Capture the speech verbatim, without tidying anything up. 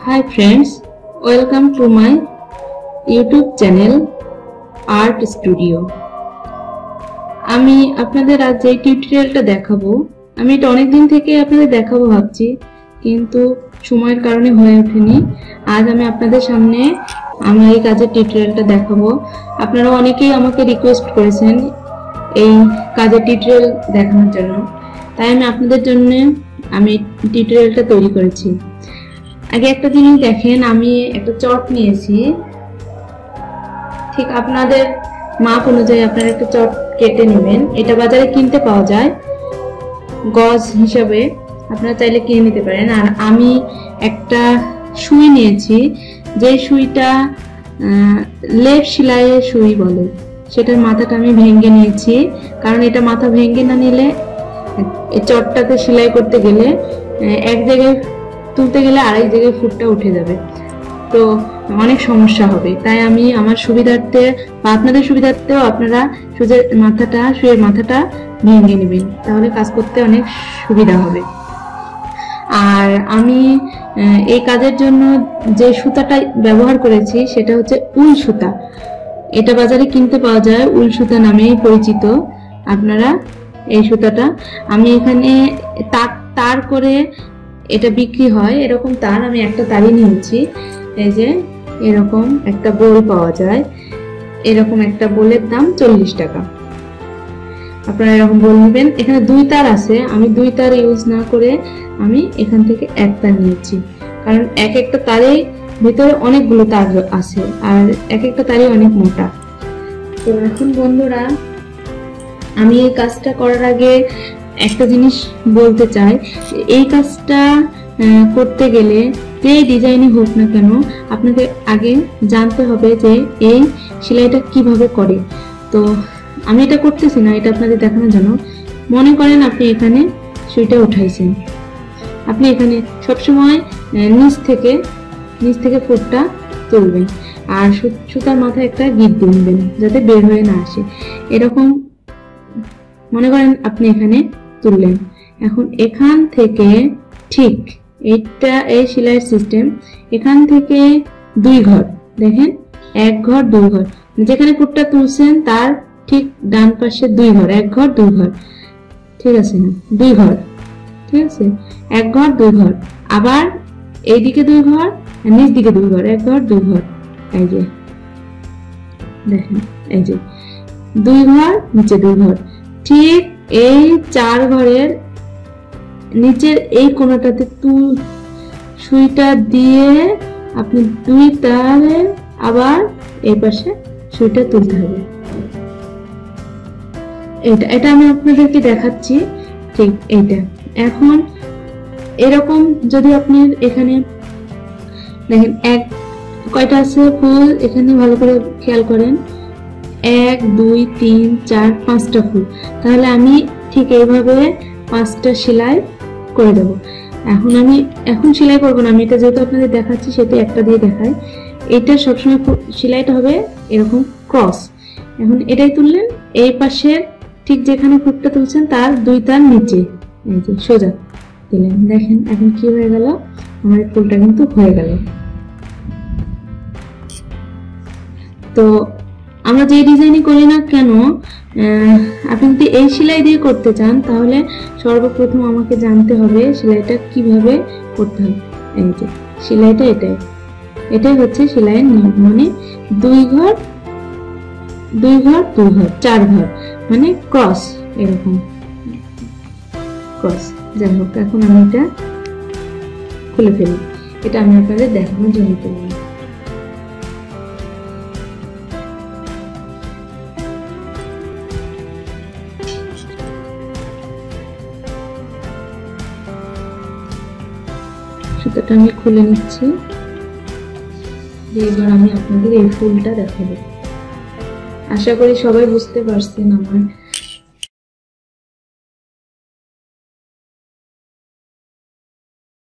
Hi friends, welcome to my YouTube channel Art Studio। আমি আপনাদের আজ এই টিউটোরিয়ালটা দেখাবো। আমি এটা অনেক দিন থেকে আপনাদের দেখাবো ভাবছি, কিন্তু সময়ের কারণে হয়ে ওঠেনি। আজ আমি আপনাদের সামনে আমার এই কাজের টিউটোরিয়ালটা দেখাবো। আপনারা অনেকেই আমাকে রিকোয়েস্ট করেছেন এই কাজের টিউটোরিয়াল দেখানোর জন্য, তাই আমি আপনাদের জন্য আমি টিউটোরিয়ালটা তৈরি করেছি। আগে একটা জিনিস দেখেন, আমি একটা চট নিয়েছি, ঠিক আপনাদের মাপ অনুযায়ী আপনারা একটা চট কেটে নেবেন। এটা বাজারে কিনতে পাওয়া যায়, গজ হিসাবে আপনারা চাইলে কিনে নিতে পারেন। আর আমি একটা সুই নিয়েছি, যে সুইটা লেপ সেলাইয়ের সুই বলে, সেটার মাথাটা আমি ভেঙে নিয়েছি, কারণ এটা মাথা ভেঙে না নিলে এই চটটাতে সেলাই করতে গেলে এক জায়গায় তুলতে গেলে আরেক জায়গায় ফুটটা উঠে যাবে, তো অনেক সমস্যা হবে। তাই আমি আমার সুবিধার্থে বা আপনাদের সুবিধার্থেও আপনারা সুইয়ের মাথাটা সুইয়ের মাথাটা ভেঙে নেবেন, তাহলে কাজ করতে অনেক সুবিধা হবে। আর আমি এই কাজের জন্য যে সুতাটা ব্যবহার করেছি সেটা হচ্ছে উল সুতা। এটা বাজারে কিনতে পাওয়া যায়, উল সুতা নামেই পরিচিত। আপনারা এই সুতাটা আমি এখানে তার তার করে এটা বিক্রি হয়, এরকম তার আমি একটা তারই নিয়েছি। এই যে এরকম একটা বোল পাওয়া যায়, এরকম একটা বোলের দাম চল্লিশ টাকা। আপনারা এরকম বোল নেবেন। এখানে দুই তার আছে, আমি দুই তার ইউজ না করে আমি এখান থেকে এক তার নিয়েছি, কারণ এক একটা তারে ভিতরে অনেকগুলো তার আছে আর এক একটা তারই অনেক মোটা। তো এখন বন্ধুরা, আমি এই কাজটা করার আগে একটা জিনিস বলতে চাই, এই কাজটা করতে গেলে যে ডিজাইনই হোক না কেন আপনাকে আগে জানতে হবে যে এই সেলাইটা কিভাবে করে। তো আমি এটা করতেছি না, এটা আপনাদের দেখানোর জন্য। মনে করেন আপনি এখানে সুইটা উঠাইছেন, আপনি এখানে সবসময় নিচ থেকে নিচ থেকে ফুটটা তুলবেন, আর সুতার মাথায় একটা গিট দিবেন যাতে বের হয়ে না আসে। এরকম মনে করেন আপনি এখানে তুললেন। এখন এখান থেকে ঠিক এইটা এই সেলাইয়ের সিস্টেম, এখান থেকে দুই ঘর দেখেন, এক ঘর দুই ঘর, যেখানে ফুটটা তুলছেন তার ঠিক ডান পাশে দুই ঘর, এক ঘর দুই ঘর, ঠিক আছে না, দুই ঘর, ঠিক আছে, এক ঘর দুই ঘর, আবার এইদিকে দুই ঘর, নিচ দিকে দুই ঘর, এক ঘর দুই ঘর। এই যে দেখেন, এই যে দুই ঘর নিচে দুই ঘর, ঠিক এই চার ঘরের নিচের এই কোণাটাতে তুল সুইটা দিয়ে আপনি দুই তারে আবার এই পাশে সুইটা তুলতে হবে। এটা এটা আমি আপনাদেরকে দেখাচ্ছি, ঠিক এইটা। এখন এরকম যদি আপনি এখানে দেখেন এক কয়টা আছে ফুল, এখানে ভালো করে খেয়াল করেন, এক দুই তিন চার পাঁচটা ফুল, তাহলে আমি ঠিক এইভাবে পাঁচটা সেলাই করে দেব। এখন আমি এখন সেলাই করবো না, আমি এটা যেহেতু আপনাদের দেখাচ্ছি সেটা একটা দিয়ে দেখাই। এটা সবসময় সেলাইটা হবে এরকম ক্রস। এখন এটাই তুললেন, এই পাশে ঠিক যেখানে ফুটটা তুলছেন তার দুই তার নিচে এই যে সোজা দিলেন। দেখেন এখন কি হয়ে গেল, আমার ফুলটা কিন্তু হয়ে গেল। তো আমরা যে ডিজাইনই করি না কেন, আপনি যদি এই সেলাই দিয়ে করতে চান তাহলে সর্বপ্রথম আমাকে জানতে হবে সেলাইটা কিভাবে করতে হবে। এই যে সেলাইটা এটাই এটাই হচ্ছে সেলাইয়ের নিয়ম, মানে দুই ঘর দুই ঘর দুই ঘর চার ঘর, মানে ক্রস, এরকম ক্রস। যাই হোক, এখন আমি এটা খুলে ফেলি, এটা আমি আপনাদের দেখানোর জন্য করলাম। সুতাটা আমি খুলে নিচ্ছি, এবার আমি আপনাদের এই ফুলটা দেখাবো। আশা করি সবাই বুঝতে পারছেন আমার